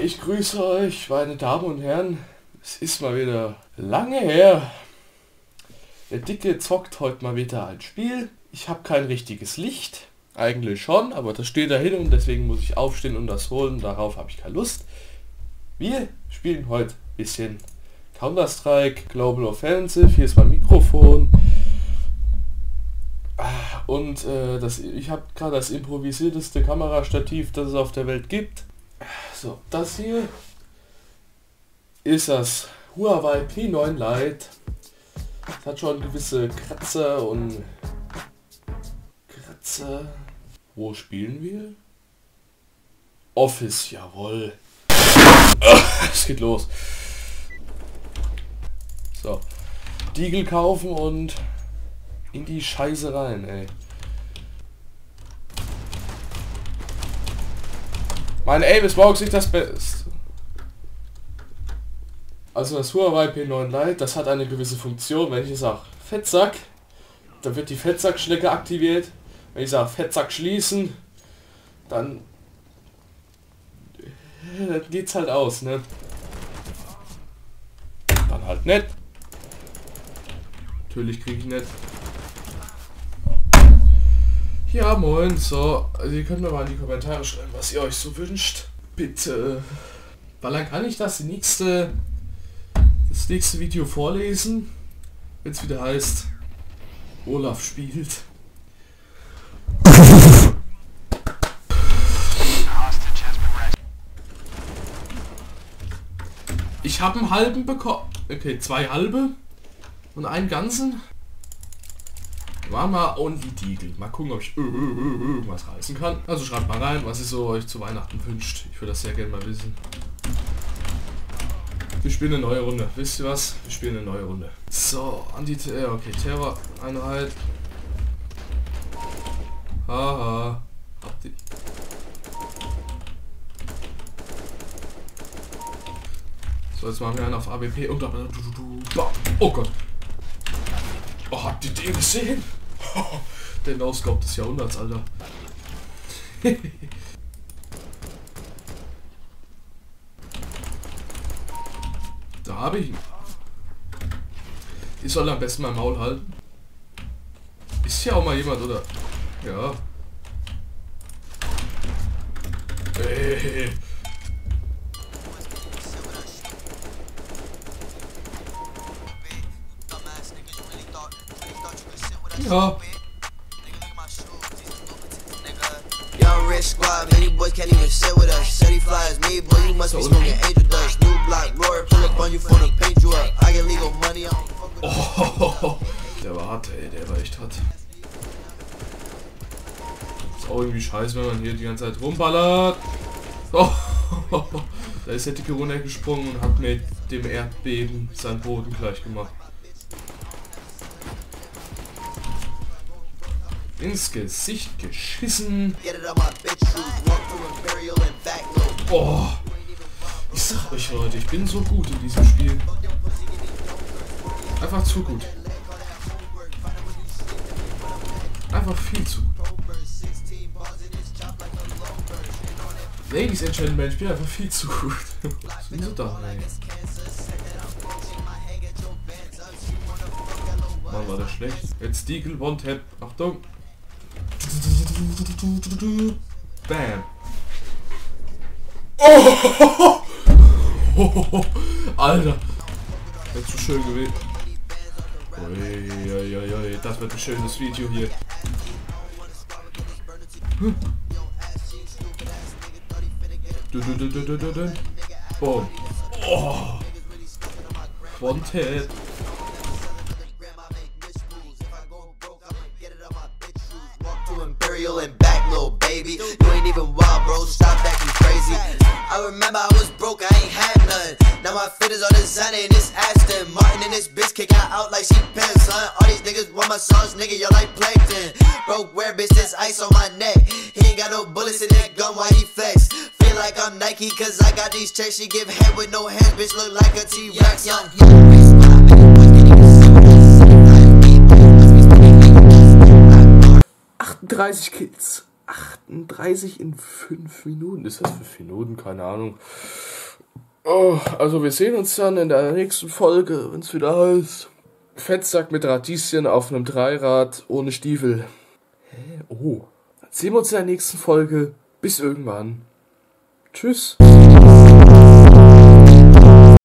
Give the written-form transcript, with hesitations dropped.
Ich grüße euch, meine Damen und Herren. Es ist mal wieder lange her. Der Dicke zockt heute mal wieder ein Spiel. Ich habe kein richtiges Licht. Eigentlich schon, aber das steht da hin und deswegen muss ich aufstehen und das holen. Darauf habe ich keine Lust. Wir spielen heute ein bisschen Counter-Strike Global Offensive. Hier ist mein Mikrofon. Und ich habe gerade das improvisierteste Kamerastativ, das es auf der Welt gibt. So, das hier ist das Huawei P9 Lite. Es hat schon gewisse Kratzer und Kratzer. Wo spielen wir? Office, jawohl. Es geht los. So, Diegel kaufen und in die Scheiße rein, ey. Mein Aim ist morgens nicht das Beste. Also das Huawei P9 Lite, das hat eine gewisse Funktion. Wenn ich sage Fettsack, dann wird die Fettsackschnecke aktiviert. Wenn ich sage Fettsack schließen, dann geht's halt aus, ne? Dann halt nicht. Natürlich kriege ich nicht. Ja, moin, so, also ihr könnt mir mal in die Kommentare schreiben, was ihr euch so wünscht. Bitte. Weil dann kann ich das nächste Video vorlesen, wenn es wieder heißt, Olaf spielt. Ich habe einen halben bekommen. Okay, 2 halbe und einen ganzen. War mal only Diegel. Mal gucken, ob ich irgendwas reißen kann. Also schreibt mal rein, was ihr so euch zu Weihnachten wünscht. Ich würde das sehr gerne mal wissen. Wir spielen eine neue Runde. Wisst ihr was? Wir spielen eine neue Runde. So, okay, Terror-Einheit. Haha. Habt ihr... So, jetzt machen wir einen auf AWP und dann... Oh Gott. Oh, habt ihr den gesehen? Oh, der No-Scope des Jahrhunderts, Alter. Da habe ich ihn. Ich soll am besten mein Maul halten. Ist hier auch mal jemand, oder? Ja. Hey. Ja. Oh, der war hart, ey, der war echt hart. Ist auch irgendwie scheiße, wenn man hier die ganze Zeit rumballert. Oh, da ist der Dicke runtergesprungen und hat mit dem Erdbeben seinen Boden gleich gemacht. Ins Gesicht geschissen. Oh, ich sag euch Leute, ich bin so gut in diesem Spiel. Einfach zu gut. Einfach viel zu gut. Ladies and Gentlemen, ich bin einfach viel zu gut. Was sind sie da, ey? Mann, war das schlecht. Jetzt Diegel, One-Tap. Achtung. Bam. Oh! Alter. Das ist zu schön gewesen. Ui, das wird ein schönes Video hier. Boom. Oh. One-Tap. And back, little baby. You ain't even wild, bro. Stop acting crazy. I remember I was broke, I ain't had none. Now my fit is all designer and it's Aston Martin and this bitch kick out like she pimp, son. All these niggas want my songs, nigga, you're like plankton. Broke wear, bitch, this ice on my neck. He ain't got no bullets in that gun while he flex. Feel like I'm Nike, cause I got these checks. She give head with no hands, bitch, look like a T-Rex. 38 Kills. 38 in 5 Minuten. Ist das für 5 Minuten? Keine Ahnung. Oh, also wir sehen uns dann in der nächsten Folge, wenn es wieder heißt Fettsack mit Radieschen auf einem Dreirad ohne Stiefel. Hä? Oh. Dann sehen wir uns in der nächsten Folge. Bis irgendwann. Tschüss.